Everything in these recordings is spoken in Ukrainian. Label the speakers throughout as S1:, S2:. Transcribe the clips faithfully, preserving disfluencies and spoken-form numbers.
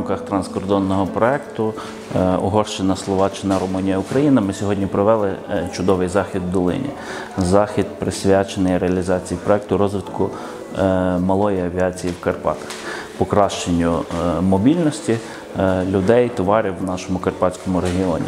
S1: рамках транскордонного проєкту Угорщина, Словаччина, Румунія, Україна ми сьогодні провели чудовий захід в Долині. Захід присвячений реалізації проєкту розвитку малої авіації в Карпатах, покращенню мобільності людей, товарів в нашому Карпатському регіоні.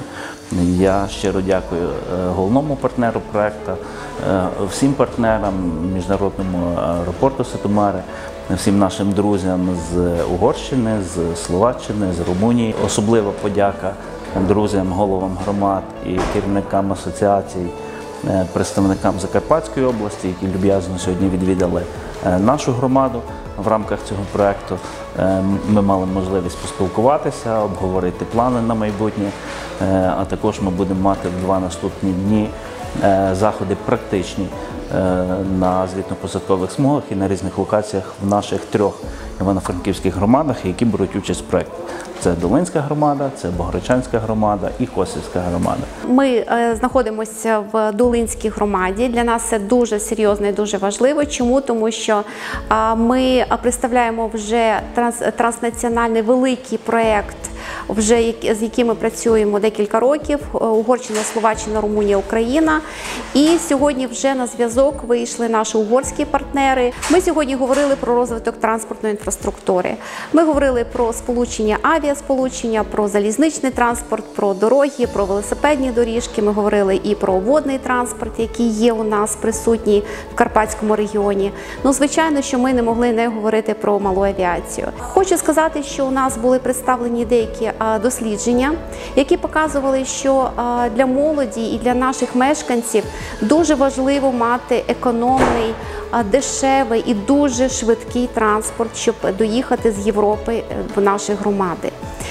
S1: Я щиро дякую головному партнеру проєкту, всім партнерам, Міжнародному аеропорту Сатомари, всім нашим друзям з Угорщини, з Словаччини, з Румунії. Особлива подяка друзям, головам громад і керівникам асоціацій, представникам Закарпатської області, які люб'язно сьогодні відвідали нашу громаду. В рамках цього проєкту ми мали можливість поспілкуватися, обговорити плани на майбутнє, а також ми будемо мати в два наступні дні заходи практичні на злітно-посадкових смугах і на різних локаціях в наших трьох івано-франківських громадах, які беруть участь в проєкті. Це Долинська громада, це Богородчанська громада і Косівська громада.
S2: Ми е, знаходимося в Долинській громаді. Для нас це дуже серйозно і дуже важливо. Чому? Тому що е, ми представляємо вже транс, транснаціональний великий проєкт, вже з якими працюємо декілька років: Угорщина, Словаччина, Румунія, Україна. І сьогодні вже на зв'язок вийшли наші угорські партнери. Ми сьогодні говорили про розвиток транспортної інфраструктури. Ми говорили про сполучення, авіасполучення, про залізничний транспорт, про дороги, про велосипедні доріжки. Ми говорили і про водний транспорт, який є у нас присутній в Карпатському регіоні. Ну, звичайно, що ми не могли не говорити про малу авіацію. Хочу сказати, що у нас були представлені деякі дослідження, які показували, що для молоді і для наших мешканців дуже важливо мати економний, дешевий і дуже швидкий транспорт, щоб доїхати з Європи в наші громади.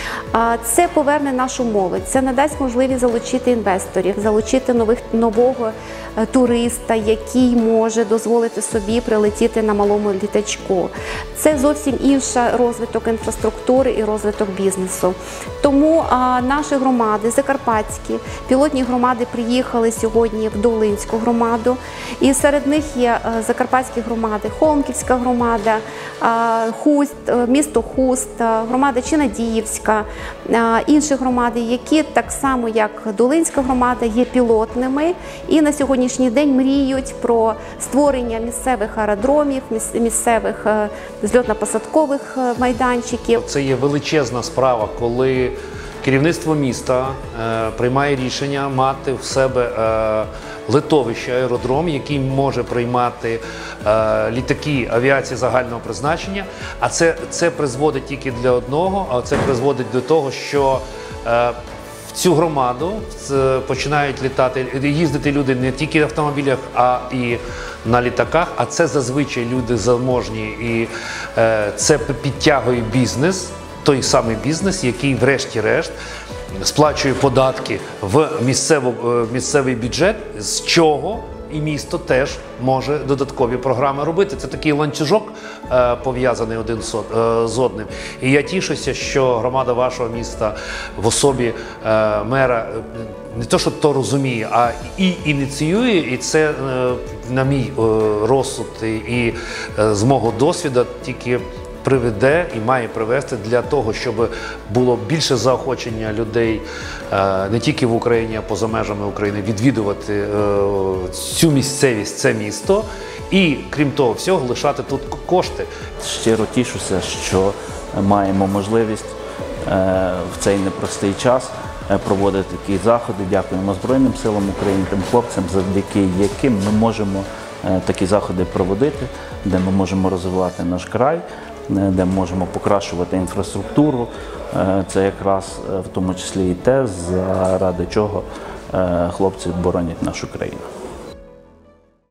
S2: Це поверне нашу молодь, це надасть можливість залучити інвесторів, залучити нових, нового туриста, який може дозволити собі прилетіти на малому літачку. Це зовсім інший розвиток інфраструктури і розвиток бізнесу. Тому а, наші громади, закарпатські, пілотні громади приїхали сьогодні в Долинську громаду. І серед них є а, закарпатські громади, Холмківська громада, а, Хуст, місто Хуст, громада Чинадіївська, а, інші громади, які так само, як Долинська громада, є пілотними і на сьогодні сьогоднішній день мріють про створення місцевих аеродромів, місцевих зльотно-посадкових майданчиків.
S3: Це є величезна справа, коли керівництво міста е, приймає рішення мати в себе е, литовище, аеродром, який може приймати е, літаки авіації загального призначення. А це, це призводить тільки для одного, а це призводить до того, що е, цю громаду починають літати, їздити люди не тільки в автомобілях, а і на літаках, а це зазвичай люди заможні, і е, це підтягує бізнес, той самий бізнес, який врешті-решт сплачує податки в місцеву, в місцевий бюджет, з чого і місто теж може додаткові програми робити. Це такий ланцюжок е, пов'язаний один з, е, з одним. І я тішуся, що громада вашого міста в особі е, мера не то, що то розуміє, а і ініціює, і це, е, на мій е, розсуд і е, з мого досвіду, тільки приведе і має привести для того, щоб було більше заохочення людей не тільки в Україні, а поза межами України відвідувати цю місцевість, це місто і, крім того всього, лишати тут кошти.
S1: Щиро тішуся, що маємо можливість в цей непростий час проводити такі заходи. Дякуємо Збройним силам України, тим хлопцям, завдяки яким ми можемо такі заходи проводити, де ми можемо розвивати наш край, де можемо покращувати інфраструктуру. Це якраз в тому числі і те, заради чого хлопці боронять нашу країну.